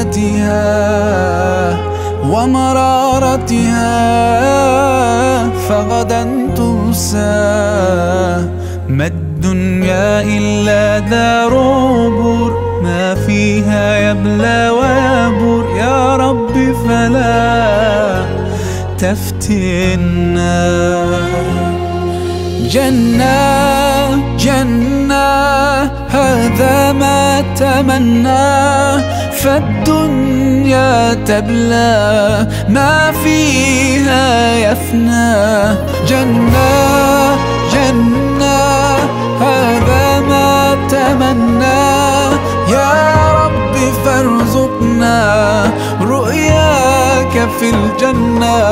لذتها ومرارتها، فغدا تنسى. ما الدنيا إلا دار عبور، ما فيها يبلى ويبور. يا رب فلا تفتنا. جنة جنة هذا ما تمناه، فالدنيا تبلى ما فيها يفنى. جنة جنة هذا ما تمناه، يا رب فارزقنا رؤياك في الجنة.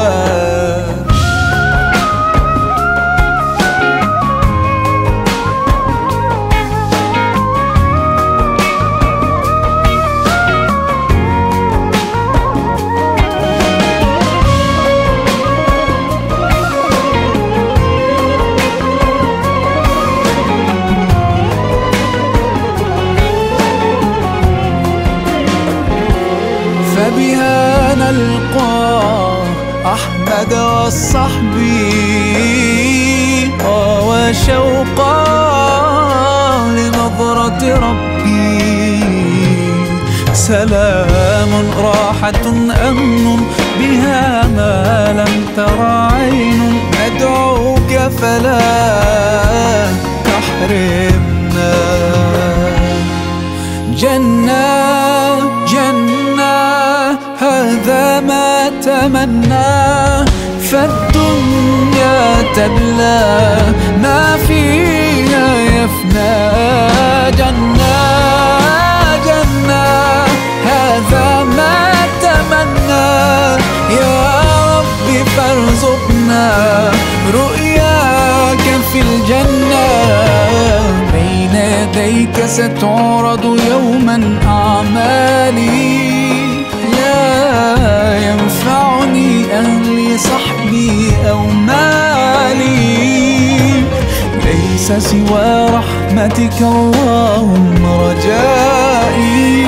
فبها نلقى أحمد والصحب، وشوقا لنظرة ربي. سلام راحة أمن بها ما لم تر عين، ندعوك فلا تحرمنا. جنة جنة هذا ما تمناه، فالدنيا تبلى ما فيها يفنى. جنة جنة هذا ما تمناه، يا رب فارزقنا رؤياك في الجنة. بين يديك ستعرض يوما أعمالي، لا ينفعني أهلي صحبي أو مالي. ليس سوى رحمتك اللهم رجائي،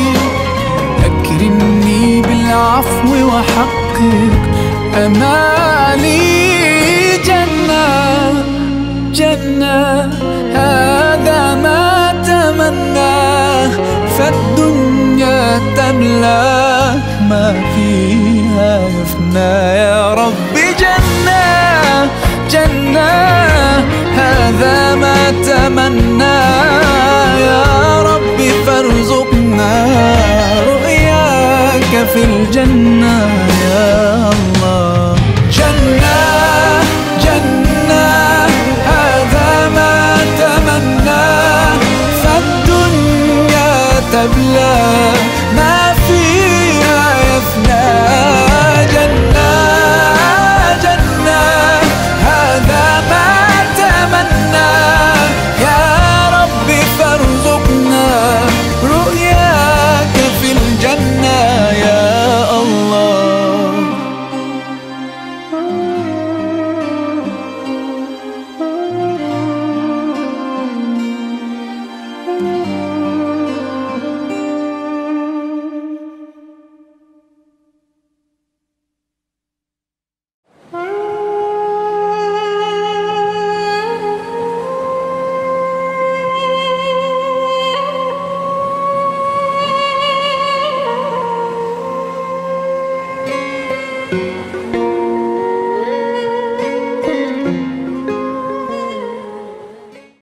أكرمني بالعفو وحقق أمالي. جنة جنة هذا ما تمناه، فالدنيا تملى ما فيها يفنى. يا رب جنة جنة هذا ما تمناه، يا رب فارزقنا رؤياك في الجنة. يا الله جنة جنة هذا ما تمناه، فالدنيا تبلى ما